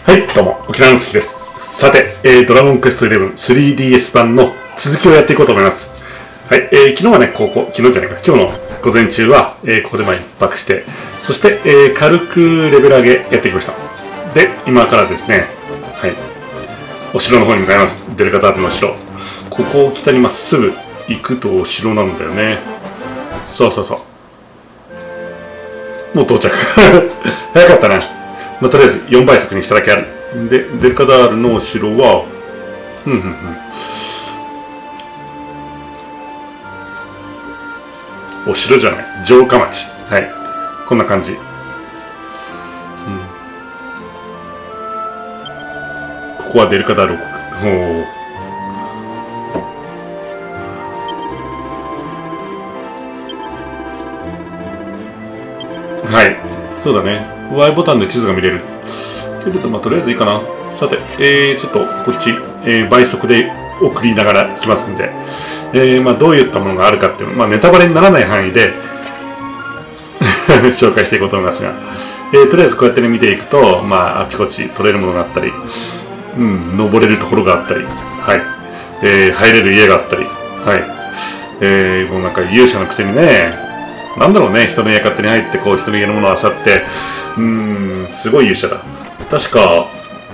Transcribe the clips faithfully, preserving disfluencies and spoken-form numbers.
はい、どうも、沖縄のすきです。さて、えー、ドラゴンクエストイレブン スリーディーエス 版の続きをやっていこうと思います。はい、えー、昨日はね、ここ、昨日じゃないか、今日の午前中は、えー、ここでまあ一泊して、そして、えー、軽くレベル上げやってきました。で、今からですね、はい、お城の方に向かいます。デルカタールの城。ここを北にまっすぐ行くとお城なんだよね。そうそうそう。もう到着。早かったな。まあ、とりあえずよんばい速にしただけある。で、デルカダールのお城は、ふんふんふん。お城じゃない。城下町。はい。こんな感じ。うん、ここはデルカダール王国。はい。そうだね。ワイ ボタンで地図が見れる。けれど、まあ、とりあえずいいかな。さて、えー、ちょっとこっち、えー、倍速で送りながら来ますんで、えー、まあ、どういったものがあるかっていうの、まあ、ネタバレにならない範囲で紹介していこうと思いますが、えー、とりあえずこうやってね、見ていくと、まあ、あちこち取れるものがあったり、うん、登れるところがあったり、はい、えー、入れる家があったり、はい、えー、もうなんか勇者のくせにね、なんだろうね、人の家勝手に入って、こう、人の家のものを漁って、うーん、すごい勇者だ。確か、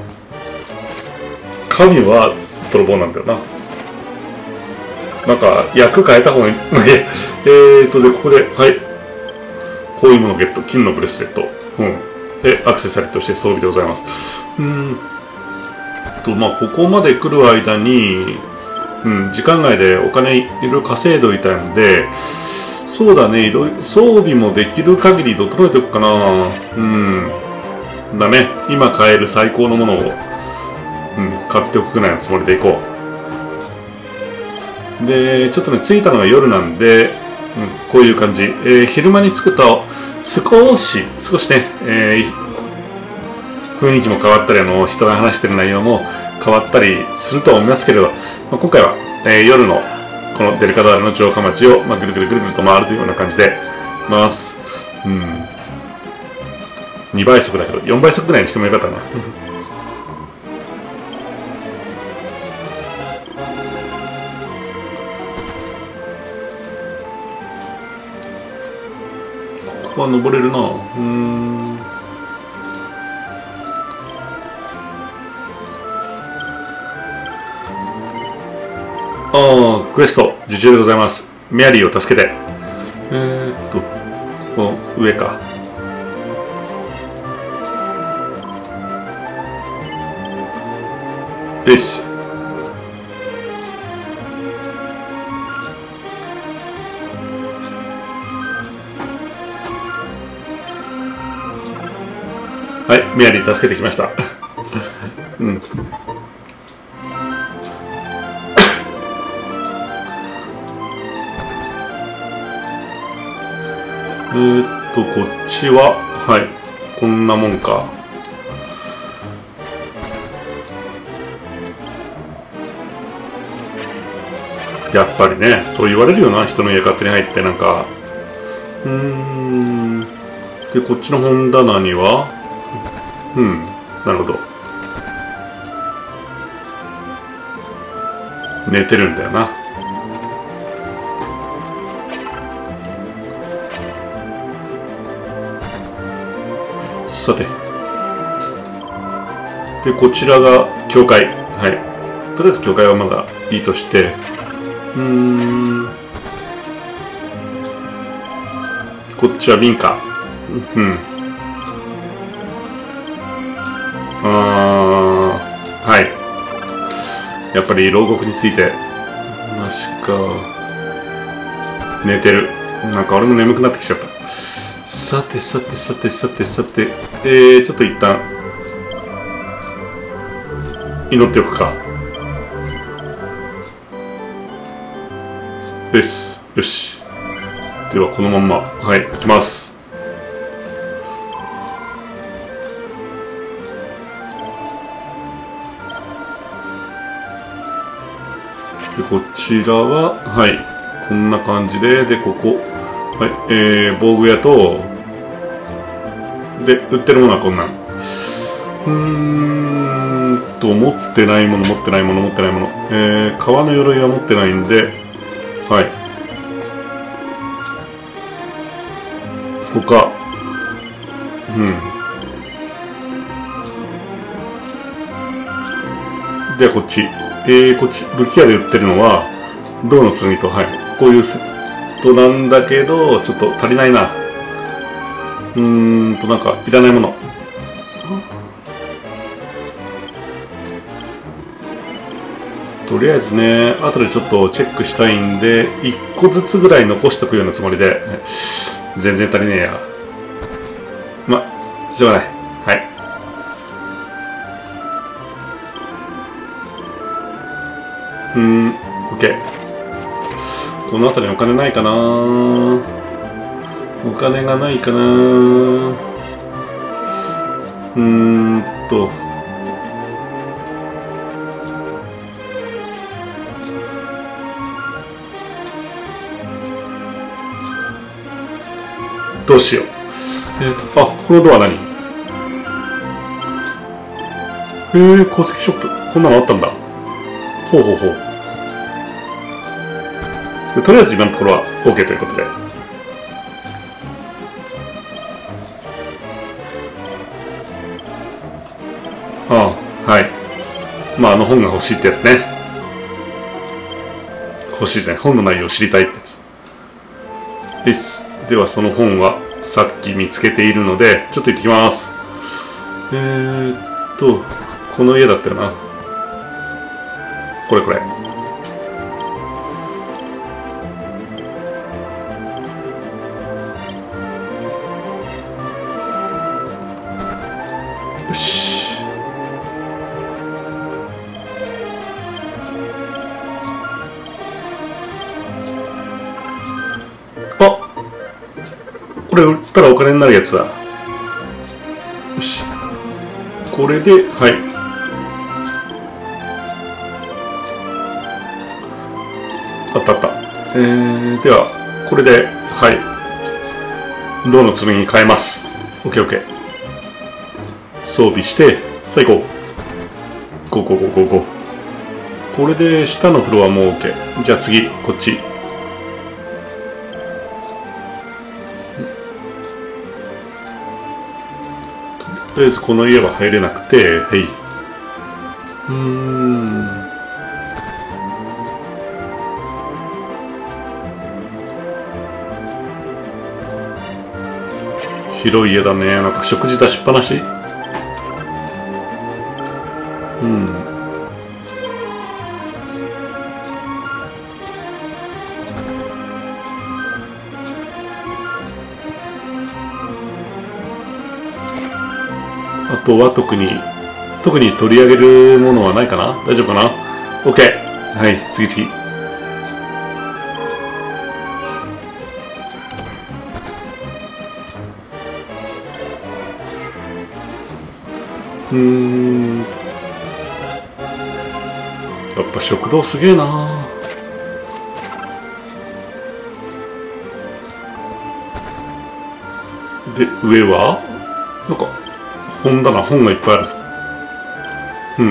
神は泥棒なんだよな。なんか、役変えた方がいい。えーと、で、ここで、はい。こういうものをゲット。金のブレスレット。うん。で、アクセサリーとして装備でございます。うーん。と、まあ、ここまで来る間に、うん、時間外でお金いろいろ稼いでおいたんで、そうだね、いろいろ装備もできる限り整えておくかな。うん。だね、今買える最高のものを、うん、買っておくぐらいのつもりでいこう。で、ちょっとね、着いたのが夜なんで、うん、こういう感じ。えー、昼間に着くと、少し、少しね、えー、雰囲気も変わったり、あの、人が話してる内容も変わったりすると思いますけれど、まあ、今回は、えー、夜のこのデルカダールの城下町を、まあ、ぐるぐるぐるぐると回るというような感じで回す。うん。にばい速だけど、よんばい速ぐらいにしてもよかったな。ここは登れるな。うーん。ああ、クエスト受注でございます。メアリーを助けて。えー、っと、ここの上か。よし。はい、メアリー助けてきました。うん。えーっと、こっちは、はい、こんなもんか。やっぱりね、そう言われるよな、人の家勝手に入って、なんか。うーん。で、こっちの本棚には、うん、なるほど。寝てるんだよな。さて。で、こちらが教会。はい。とりあえず教会はまだいいとして、うーん。こっちは民家。うん。あー、はい。やっぱり牢獄について、確か、寝てる。なんか俺も眠くなってきちゃった。さてさてさてさてさて、えー、ちょっと一旦、祈っておくか。よし、よし。では、このまんま、はい、行きます。で、こちらは、はい、こんな感じで、で、ここ、はい、えー、防具屋と、で、売ってるものはこんなん。 うーんと持ってないもの持ってないもの持ってないもの、えー、革の鎧は持ってないんで、はい。他、うんではこっち、えー、こっち武器屋で売ってるのは銅の剣と、はい、こういうセットなんだけどちょっと足りないな。うーんとなんかいらないもの、とりあえずね後でちょっとチェックしたいんでいっこずつぐらい残しとくようなつもりで、全然足りねえや。ましょうがない。はい。うーん OK。 この辺りにお金ないかな。お金がないかな。うーんとどうしよう。えーと、あ、このドア何？へえ、鉱石ショップ。こんなのあったんだ。ほうほうほう。でとりあえず今のところは OK ということで。ああ、はい。まあ、あの本が欲しいってやつね。欲しいね。本の内容を知りたいってやつ。です。では、その本はさっき見つけているので、ちょっと行ってきます。えーっと、この家だったよな。これこれ。よし。あ、これ売ったらお金になるやつだ。よし。これで、はい。あったあった。えー、では、これで、はい。銅の剣に変えます。オッケーオッケー。装備して、さあ行こう。ゴーゴーゴーゴーゴー。これで、下のフロアも OK。じゃあ次、こっち。とりあえずこの家は入れなくて、はい。うーん。広い家だね。なんか食事出しっぱなし。うん。あとは特に特に取り上げるものはないかな。大丈夫かな。 OK。 はい、次次。うーん、やっぱ食堂すげえな。で上はなんか本だな。本がいっぱいあるぞ。うん。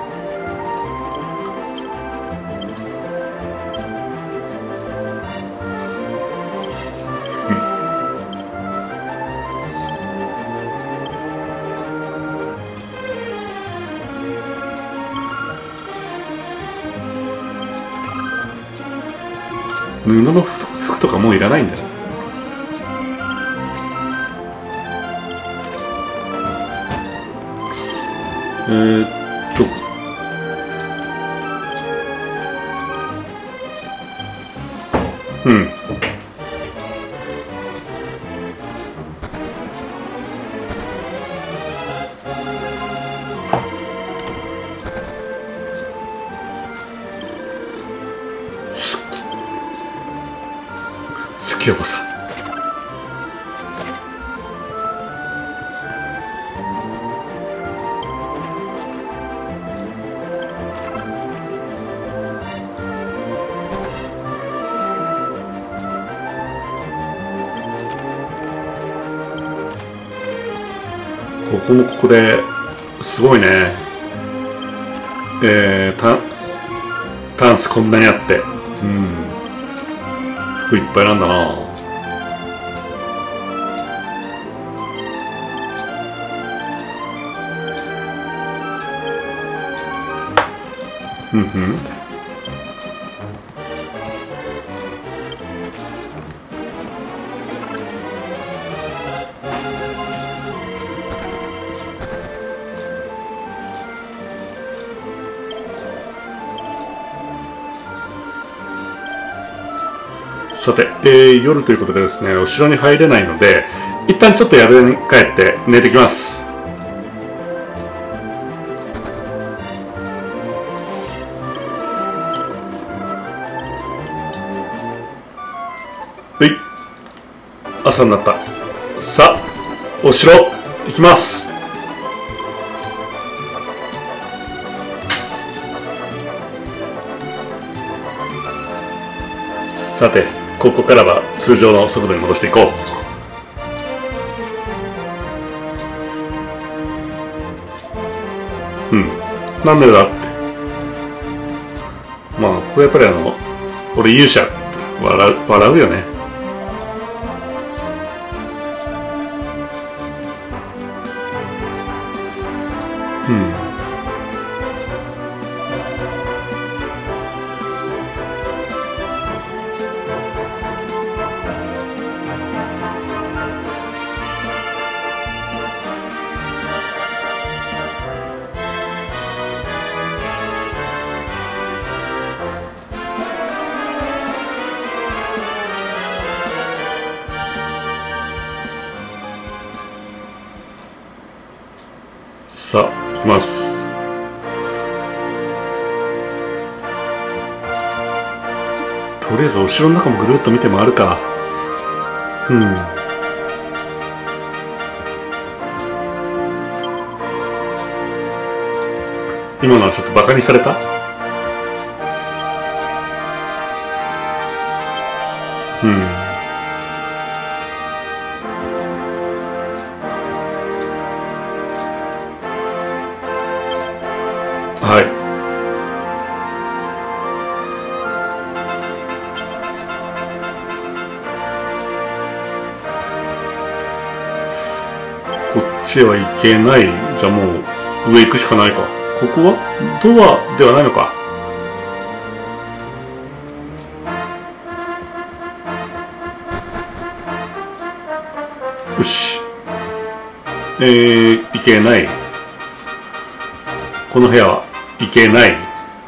布の服とかもういらないんだよ。えー、っとうん好きおばさん。ここもここですごいね。えー、タンタンスこんなにあって、うん、服いっぱいなんだな。うんうん。さて、えー、夜ということでですね、お城に入れないので、一旦ちょっと宿に帰って寝てきます。はい、朝になった。さあ、お城行きます。さて、ここからは通常の速度に戻していこう。うん、なんでだって。まあこれやっぱりあの俺勇者笑う笑うよね。うん。さあ行きます。とりあえずお城の中もぐるっと見て回るか。うん。今のはちょっとバカにされた。うん。はい。こっちへは行けない。じゃあもう上行くしかないか。ここはドアではないのか。よし。えー、行けない。この部屋はいけない。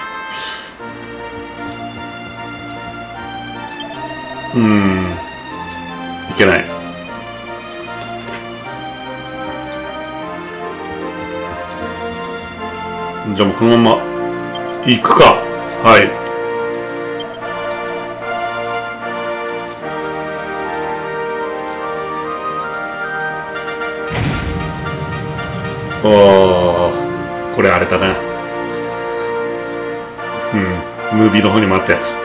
うーん、いけない。じゃあもうこのまま行くか。はい。おー、これあれだな。うん、ムービーの方にもあったやつ。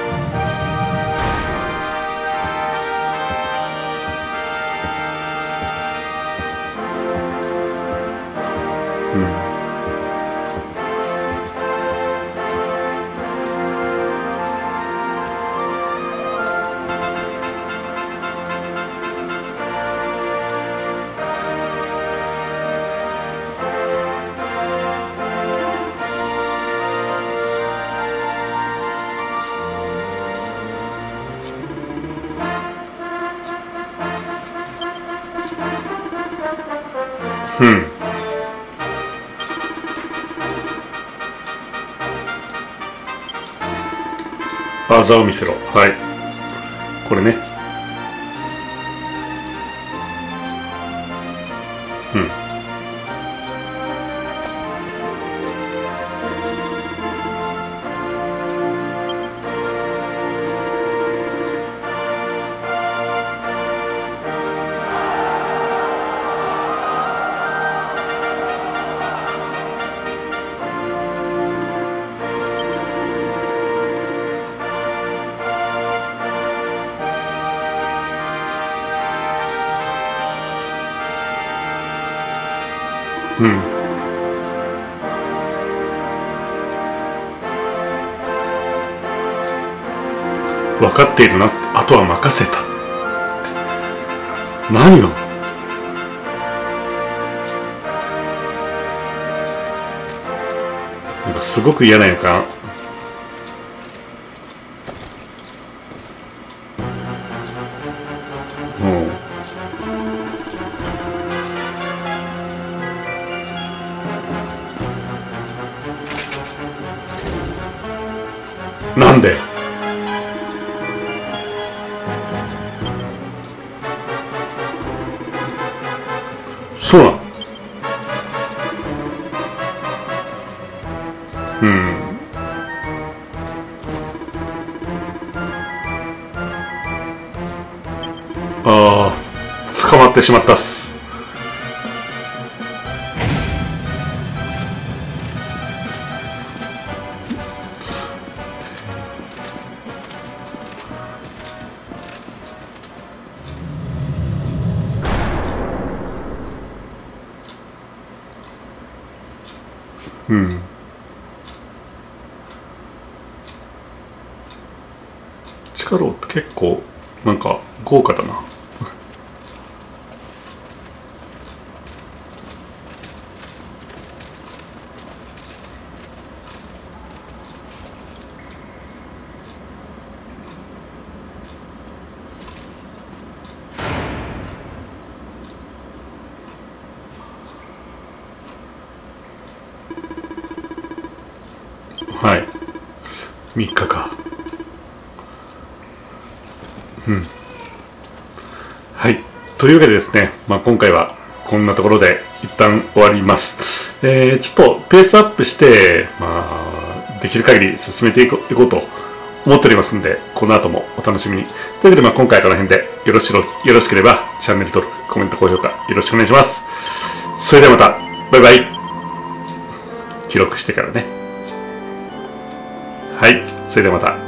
うん。うん。あざを見せろ。はい。これね。うん。うん。 分かっているな、あとは任せた。何を。なんかすごく嫌な予感。もうなんで。そうなの。うん。ああ、捕まってしまったっす。うん。地下牢って結構なんか豪華だな。はい。みっかか。うん。はい。というわけでですね、まあ、今回はこんなところで一旦終わります。えー、ちょっとペースアップして、まあ、できる限り進めていこう、いこうと思っておりますんで、この後もお楽しみに。というわけで、まあ、今回はこの辺でよろしろよろしければチャンネル登録、コメント、高評価よろしくお願いします。それではまた、バイバイ。記録してからね。はい。それではまた。